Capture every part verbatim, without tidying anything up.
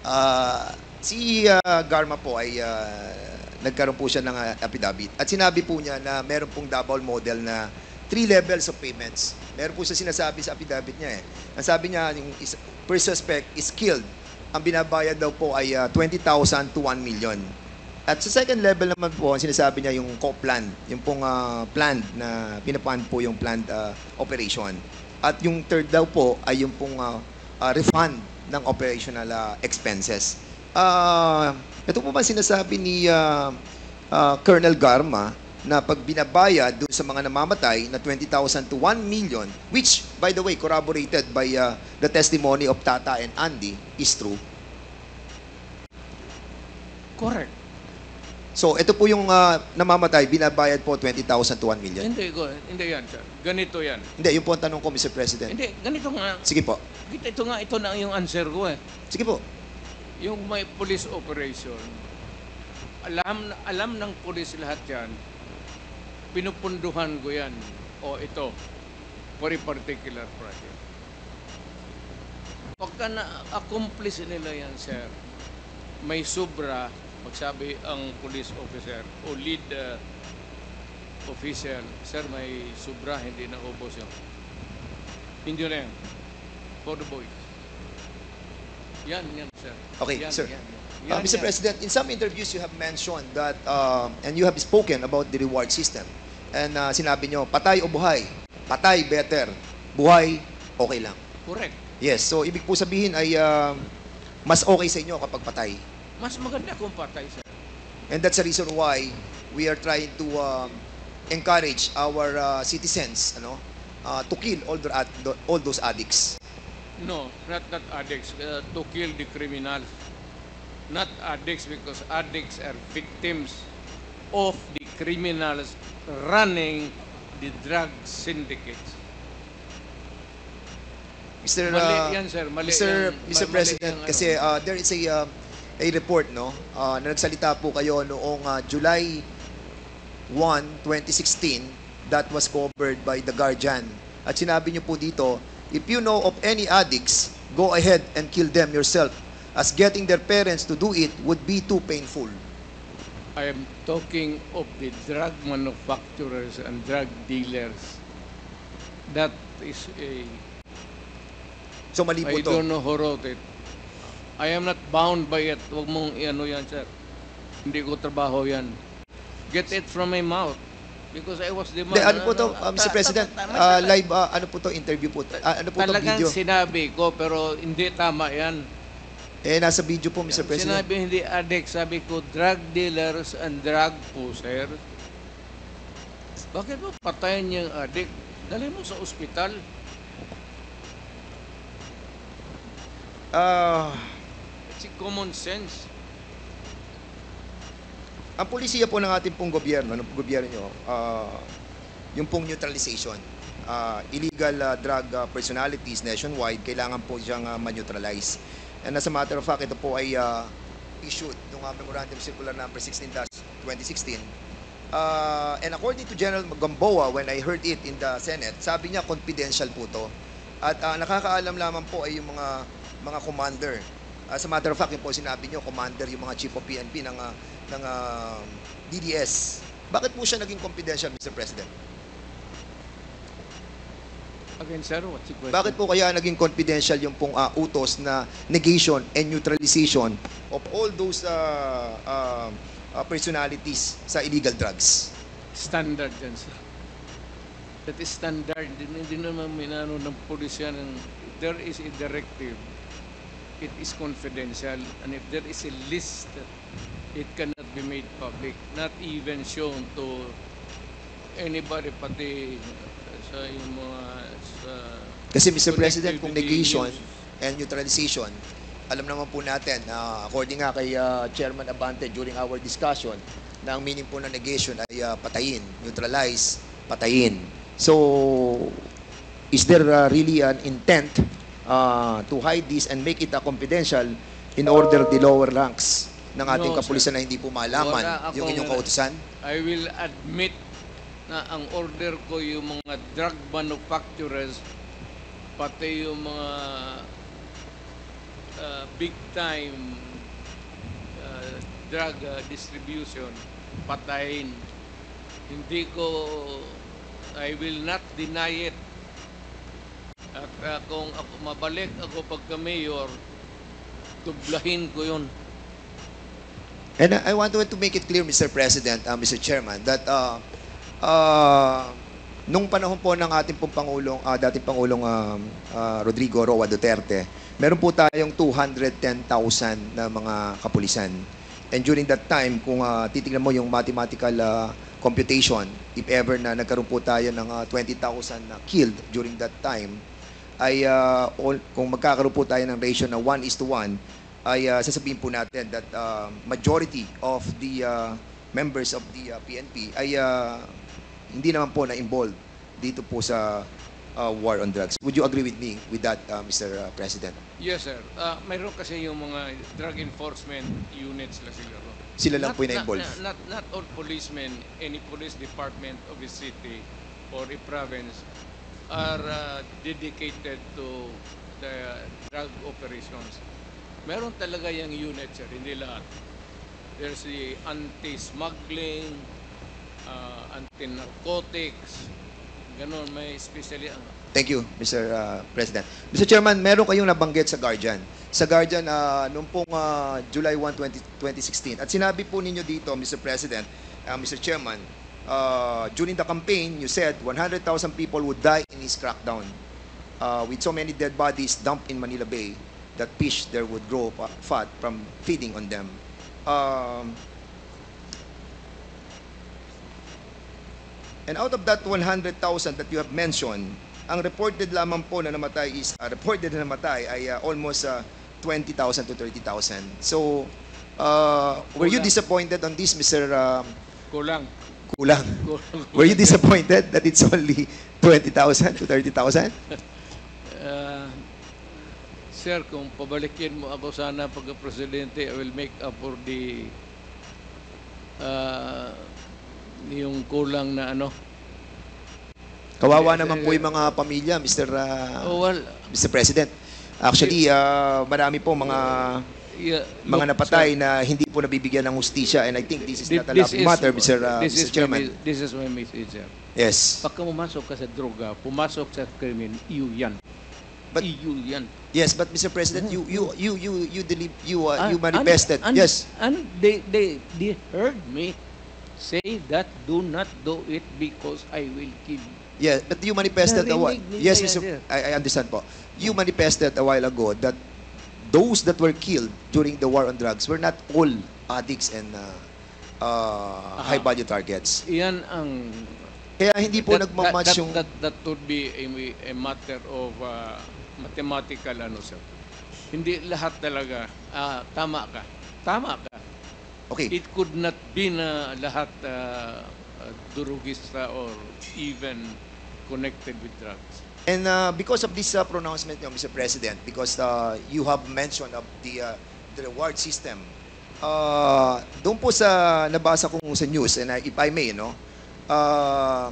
Ah, si ah, Garma po ay ah, nagkaroon po siya ng ah, affidavit. At sinabi po niya na meron pong double model na three levels of payments. Meron po siya sinasabi sa affidavit niya eh. Ang sabi niya, yung is, per suspect is killed. Ang binabayad daw po ay ah, twenty thousand to one million. At sa second level naman po, ang sinasabi niya yung co-plan, yung pong ah, planned na pinapan po yung planned ah, operation. At yung third daw po ay yung pong ah, ah, refund ng operational ah, expenses. Ah, ito po ba sinasabi ni ah, ah, Colonel Garma na pag binabayad doon sa mga namamatay na twenty thousand to one million, which, by the way, corroborated by ah, the testimony of Tata and Andy, is true? Correct. So, ito po yung ah, namamatay, binabayad po twenty thousand to one million. Hindi, go, hindi yan, sir. Ganito yan. Hindi, yung po ang tanong ko, Mister President. Hindi, ganito nga. Sige po. Ito nga, ito na yung answer ko eh. Sige po. Yung may police operation, alam alam ng police lahat yan, pinupunduhan ko yan. O ito, for a particular project. Pagka na-accomplish nila yan, sir, may sobra, magsabi ang police officer o lead uh, official, sir, may sobra, hindi na ubos yun. Hindi na yan. For the boys. Yan, yan, sir. Okay, yan, sir. Yan, yan. Uh, Yan, Mister yan. President, in some interviews you have mentioned that, uh, and you have spoken about the reward system. And uh, sinabi nyo, patay o buhay? Patay, better. Buhay, okay lang. Correct. Yes, so ibig po sabihin ay uh, mas okay sa inyo kapag patay. Mas maganda kung patay, sir. And that's the reason why we are trying to um, encourage our uh, citizens ano, uh, to kill all, the, all those addicts. No, not not addicts. Uh, to kill the criminals. Not addicts because addicts are victims of the criminals running the drug syndicates. Mister Mali uh, yan, sir. Mali Mister yan. Mister Mali President, yan, ano. kasi uh, there is a uh, a report no uh, na nagsalita po kayo noong uh, July first, twenty sixteen that was covered by The Guardian. At sinabi niyo po dito, if you know of any addicts, go ahead and kill them yourself, as getting their parents to do it would be too painful. I am talking of the drug manufacturers and drug dealers. That is a... So mali po I to. don't know who wrote it. I am not bound by it. Huwag mong ano yan, sir. Hindi ko trabaho yan. Get it from my mouth. Because I was the man. De, ano po to, uh, Mister President? Uh, live, uh, ano po to, interview po? Uh, ano po to, Talagang video? sinabi ko, pero hindi tama yan. Eh, nasa video po, Mister President. Sinabi hindi addict, sabi ko drug dealers and drug pusher. Bakit mo patayin yung addict? Dali mo sa ospital. Ah... It's common sense. Ang pulisiya po ng ating pong gobyerno, ng gobyerno nyo, uh, yung pong neutralization, uh, illegal uh, drug uh, personalities nationwide, kailangan po siyang uh, ma-neutralize. And as a matter of fact, ito po ay uh, issued ng uh, Memorandum Circular number sixteen dash twenty sixteen. Uh, and according to General Gamboa, when I heard it in the Senate, sabi niya confidential po to. At uh, nakakaalam lamang po ay yung mga mga commander. As a matter of fact, yung po sinabi niyo, commander, yung mga chief of P N P ng uh, ng uh, D D S. Bakit po siya naging confidential, Mister President? Again, sir, what's the question? Bakit po kaya naging confidential yung pong uh, utos na negation and neutralization of all those uh, uh, uh, personalities sa illegal drugs? Standard yan, sir. That is standard. Hindi, hindi naman minano ng pulisya ng there is a directive. It is confidential. And if there is a list, it cannot be made public. Not even shown to anybody, pati sa yung mga sa Kasi Mister President, connected kung to the negation news. and neutralization, alam naman po natin, uh, according nga kay uh, Chairman Abante during our discussion, na ang meaning po ng negation ay uh, patayin, neutralize, patayin. So, is there uh, really an intent uh, to hide this and make it a confidential in order the lower ranks ng ating No, kapulisan na hindi po malaman Wala yung inyong akong- kautusan? I will admit na ang order ko yung mga drug manufacturers, pati yung mga uh, big time uh, drug uh, distribution, patayin. Hindi ko, I will not deny it. At uh, kung ako mabalik ako pagka-mayor, tublahin ko yun. And I I want to, to make it clear, Mister President, uh, Mister Chairman, that uh, uh, nung panahon po ng ating pong Pangulong, uh, dating Pangulong um, uh, Rodrigo Roa Duterte, meron po tayong two hundred ten thousand na mga kapulisan. And during that time, kung uh, titignan mo yung mathematical uh, computation, if ever na nagkaroon po tayo ng uh, twenty thousand na killed during that time, ay uh, all, kung magkakaroon po tayo ng ratio na one is to one, ay uh, sasabihin po natin that uh, majority of the uh, members of the uh, P N P ay uh, hindi naman po na-involved dito po sa uh, war on drugs. Would you agree with me with that, uh, Mister uh, President? Yes, sir. Uh, mayroon kasi yung mga drug enforcement units na sila. Sila lang Not- po yung na-involved. Not, not, not all policemen, any police department of a city or a province are uh, dedicated to the drug operations. Meron talaga yung unit, sir, hindi lahat. There's the anti-smuggling, uh, anti-narcotics, ganun, may especially ang Thank you, Mister uh, President. Mister Chairman, meron kayong nabanggit sa Guardian. Sa Guardian, uh, noong pong uh, July first, twenty sixteen. At sinabi po ninyo dito, Mister President, uh, Mister Chairman, uh, during the campaign, you said one hundred thousand people would die in this crackdown. Uh, with so many dead bodies dumped in Manila Bay, that fish there would grow pa- fat from feeding on them. Um, and out of that one hundred thousand that you have mentioned, ang reported lamang po na namatay is, uh, reported na namatay ay uh, almost uh, twenty thousand to thirty thousand. So, uh, were you Kulang. disappointed on this, Mister Um, kulang. Kulang? Kulang. Were you disappointed that it's only twenty thousand to thirty thousand? Uh, sir, kung pabalikin mo ako sana pagka-presidente, I will make up for the uh, yung kulang na ano. Kawawa naman po yung mga pamilya, Mister Uh, Oh, well, Mister President. Actually, uh, marami po mga yeah, mga look, napatay sir, na hindi po nabibigyan ng hustisya, and I think this is thi- not a this laughing is- matter, Mister Uh, this Mister is my Chairman. mes- This is my message, sir. Yes. Pagka pumasok ka sa droga, pumasok sa krimen, iyo yan. But- iyo yan. Yes, but Mister President, you you you you you deli- you uh, Ah, you manifested. and- and- Yes. And they, they, they heard me say that do not do it because I will kill you. Yeah, but you manifested a while. Narinig nila Yes, yan, Mister sir. I, I understand po. You manifested a while ago that those that were killed during the war on drugs were not all addicts and uh, uh, Aha. high value targets. Iyan ang Kaya hindi po that, nagmamatch that, yung that, that would be a, a matter of uh, mathematical ano sir. Hindi lahat talaga ah, tama ka. Tama ka. Okay. It could not be na lahat uh, uh, durugista or even connected with drugs. And uh, because of this uh, pronouncement, you know, Mister President, because uh, you have mentioned of the uh, the reward system, uh, doon po sa nabasa kong sa news, and I, if I may, no, uh,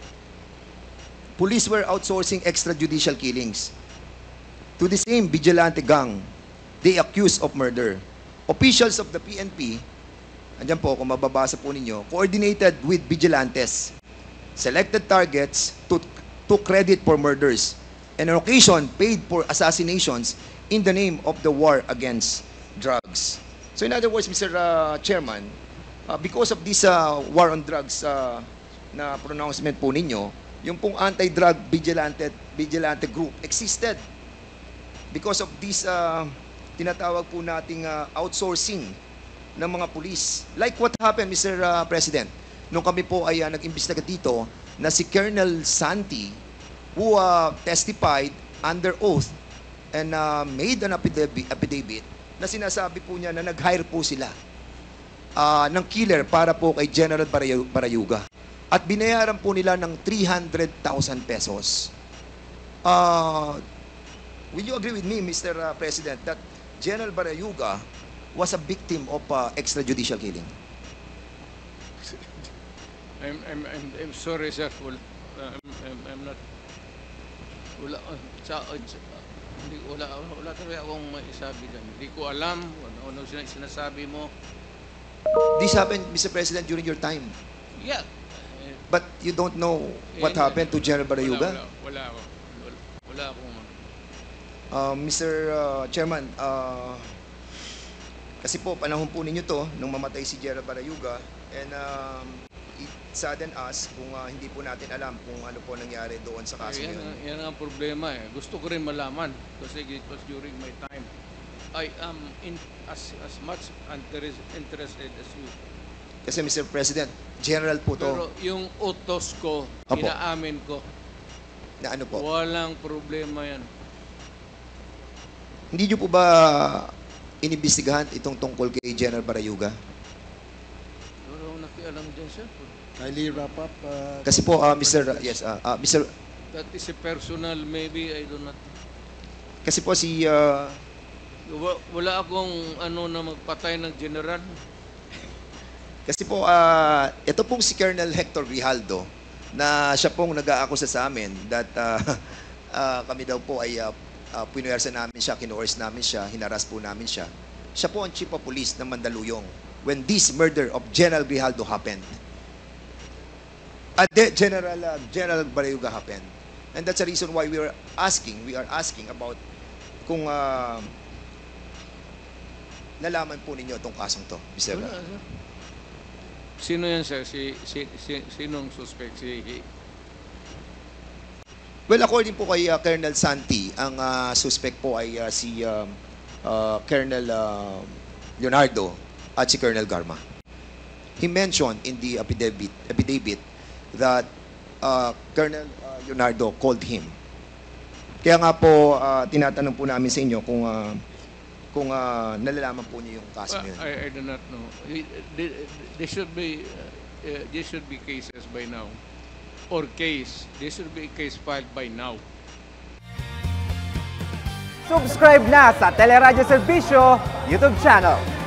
police were outsourcing extrajudicial killings to the same vigilante gang they accused of murder. Officials of the P N P, andyan po, kung mababasa po ninyo, coordinated with vigilantes, selected targets to took credit for murders, and on occasion paid for assassinations in the name of the war against drugs. So in other words, Mister uh, Chairman, uh, because of this uh, war on drugs uh, na pronouncement po ninyo, yung pong anti-drug vigilante, vigilante group existed because of this uh, tinatawag po nating uh, outsourcing ng mga pulis. Like what happened, Mister uh, President, nung kami po ay uh, nag-imbestiga dito na si Colonel Santi, who uh, testified under oath and uh, made an affidavit, affidavit na sinasabi po niya na nag-hire po sila uh, ng killer para po kay General Barayu- Barayuga. At binayaran po nila ng three hundred thousand pesos. Uh, will you agree with me, Mister uh, President, that General Barayuga was a victim of uh, extrajudicial killing? I'm, I'm, I'm, I'm sorry, sir. Well, I'm, I'm, I'm not... Wala, uh, sa, uh, Hindi, wala, wala talaga akong maisabi dyan. Hindi ko alam ano, ano sina- sinasabi mo. This happened, Mister President, during your time. Yeah. Eh, But you don't know what eh, happened to General Wala, Barayuga? wala, wala, ako. wala, wala akong... Uh, Mister uh, Chairman, uh, kasi po, panahon po ninyo to, nung mamatay si General Barayuga, and um, it saddened us kung uh, hindi po natin alam kung ano po nangyari doon sa kaso Eh, yan, yun. ang- yan ang problema eh. Gusto ko rin malaman kasi it was during my time. I am in, as as much interes- interested as you. Kasi Mister President, General po to, Pero yung utos ko, Apo. inaamin ko, na ano po. walang problema yan. Hindi nyo po ba inimbestigahan itong tungkol kay General Barayuga? Wala akong nakialam dyan, sir. Kindly wrap up. uh, Kasi po, uh, Mister uh, yes, uh, uh, Mister That is a personal, maybe, I do not... Kasi po si uh, Wa- Wala akong ano na magpatay ng general. kasi po uh, ito pong si Colonel Hector Grijaldo na siya pong nag-aakusa sa amin that uh, uh, kami daw po ay uh, uh, pinuwersa namin siya, kinuors namin siya, hinaras po namin siya. Siya po ang Chief of Police ng Mandaluyong when this murder of General Grijaldo happened. Uh, de- General uh, General Barayuga happened. And that's the reason why we are asking, we are asking about kung uh, nalaman po ninyo itong kasong to, Mister Wala, sir. Sino yan, sir? Si, si, si, sinong suspect? Si, Well, according po kay uh, Colonel Santi, ang uh, suspect po ay uh, si um, uh, Colonel uh, Leonardo at si Colonel Garma. He mentioned in the affidavit, affidavit that uh, Colonel uh, Leonardo called him. Kaya nga po, uh, tinatanong po namin sa inyo kung uh, kung uh, nalalaman po niyo yung kaso Well, yun. I, I do not know. There, there should be, uh, uh, there should be cases by now. Or case. There should be a case filed by now. Subscribe na sa Teleradyo Serbisyo YouTube channel.